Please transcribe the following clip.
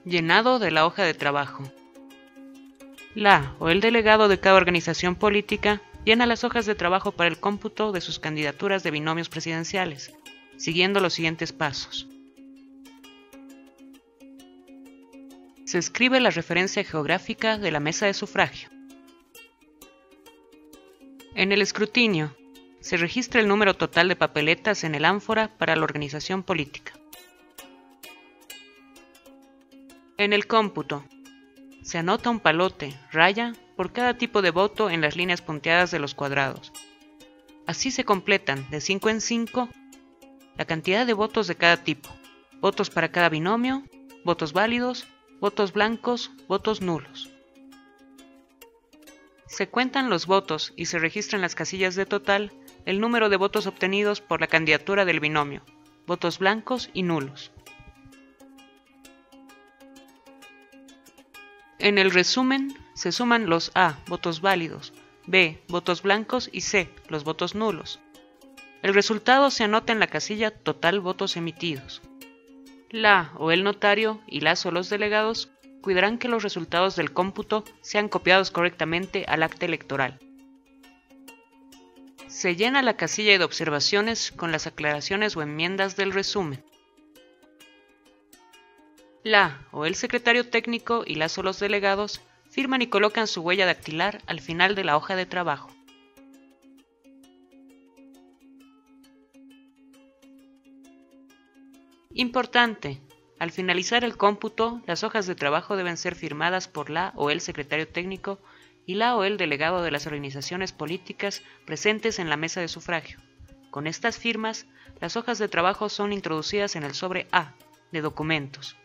Llenado de la hoja de trabajo. La o el delegado de cada organización política llena las hojas de trabajo para el cómputo de sus candidaturas de binomios presidenciales, siguiendo los siguientes pasos. Se escribe la referencia geográfica de la mesa de sufragio. En el escrutinio, se registra el número total de papeletas en el ánfora para la organización política. En el cómputo, se anota un palote, raya, por cada tipo de voto en las líneas punteadas de los cuadrados. Así se completan, de 5 en 5, la cantidad de votos de cada tipo, votos para cada binomio, votos válidos, votos blancos, votos nulos. Se cuentan los votos y se registra en las casillas de total el número de votos obtenidos por la candidatura del binomio, votos blancos y nulos. En el resumen se suman los A, votos válidos, B, votos blancos y C, los votos nulos. El resultado se anota en la casilla Total votos emitidos. La o el notario y las o los delegados cuidarán que los resultados del cómputo sean copiados correctamente al acta electoral. Se llena la casilla de observaciones con las aclaraciones o enmiendas del resumen. La o el secretario técnico y las o los delegados firman y colocan su huella dactilar al final de la hoja de trabajo. Importante: al finalizar el cómputo, las hojas de trabajo deben ser firmadas por la o el secretario técnico y la o el delegado de las organizaciones políticas presentes en la mesa de sufragio. Con estas firmas, las hojas de trabajo son introducidas en el sobre A de documentos.